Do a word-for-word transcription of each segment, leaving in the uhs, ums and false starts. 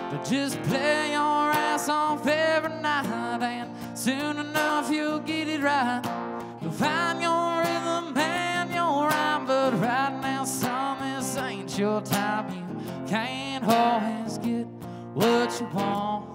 But just play your ass off every night, and soon enough you'll get it right. You'll find your rhythm and your rhyme. But right now, son, this ain't your time. You can't always get what you want.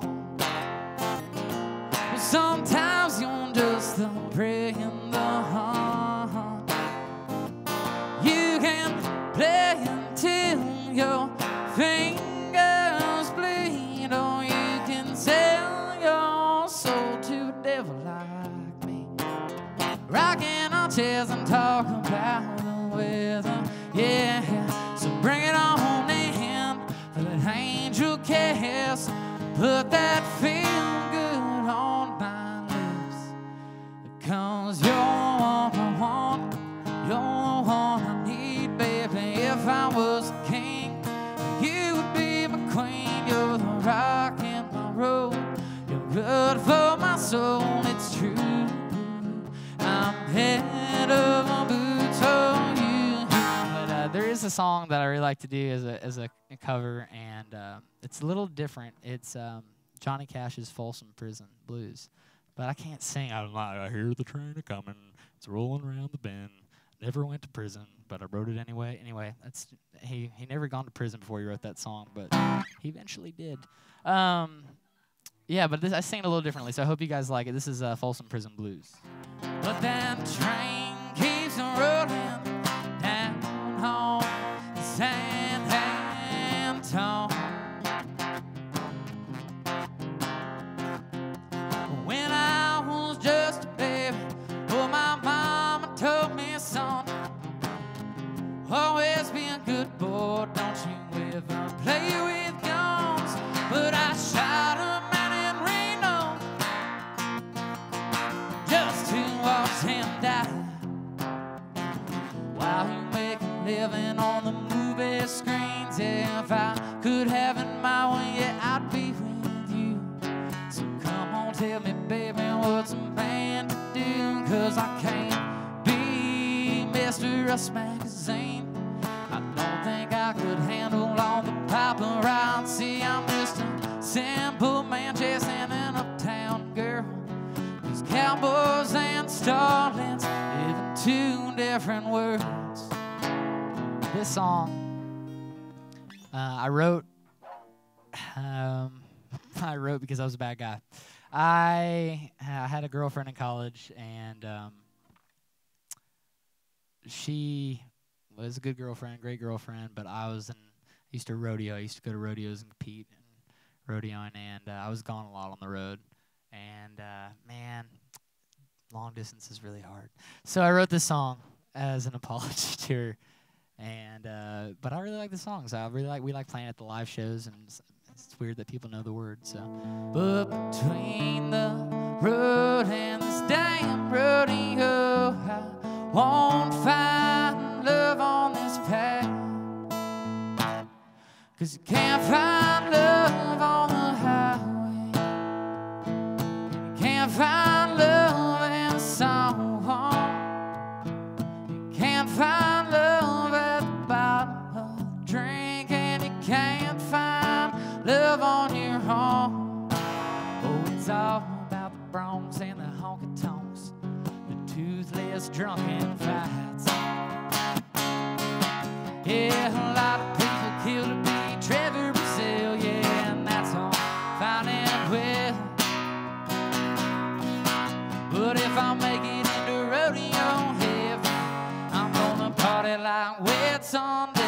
But sometimes you're just the prey in the hunt. You can play until your fingers bleed, or you can sell your soul to a devil like me. Rocking our chairs and talk about the weather, yeah. So bring it on in for that angel kiss. Put that feel good on my lips, 'cause you're what I want, you're what I need, baby. If I was a king, you would be my queen. You're the rock in my road, you're good for my soul, it's true. I'm head over boots for you. But uh, there is a song that I really like to do as a as a cover, and uh, it's a little different. It's um, Johnny Cash's Folsom Prison Blues. But I can't sing. I'm like, I hear the train a-coming, it's rolling around the bend. Never went to prison, but I wrote it anyway. Anyway, that's he. He never gone to prison before he wrote that song, but he eventually did. Um, yeah, but this, I sing it a little differently, so I hope you guys like it. This is uh, Folsom Prison Blues. But that train keeps rolling down home, San Antone. When I was just a baby, oh, my mama told me, son, always be a good boy, don't you ever play with guns. But I shot a man in Reno just to watch him die, while he make a living on the movie screens. If I could have it my way, yeah, I'd be with you. So come on, tell me, baby, what's a man to do? 'Cause I can't be Mister Us Magazine. I don't think I could handle all the paparazzi. I'm just a simple man chasing an uptown girl. These cowboys and starlets live in two different worlds. This song uh, I wrote um, I wrote because I was a bad guy. I, I had a girlfriend in college, and um, she was a good girlfriend, great girlfriend, but I was in, I used to rodeo. I used to go to rodeos and compete and rodeoing, and uh, I was gone a lot on the road. And, uh, man, long distance is really hard. So I wrote this song as an apology to her. And, uh, but I really like the songs. I really like, we like playing at the live shows, and it's, it's weird that people know the words, so. But between the road and this damn rodeo, I won't find love on this path. 'Cause you can't find love on the highway, you can't find love in a song, you can't find love at the bottom of a drink, and you can't find love on your own. Oh, it's all about the broncs and the honky-tonks, the toothless drunken fights. Yeah, a lot of people killed to be Trevor Brazil, yeah, and that's all fine and well. But if I make it into rodeo heaven, I'm gonna party like wet Sunday.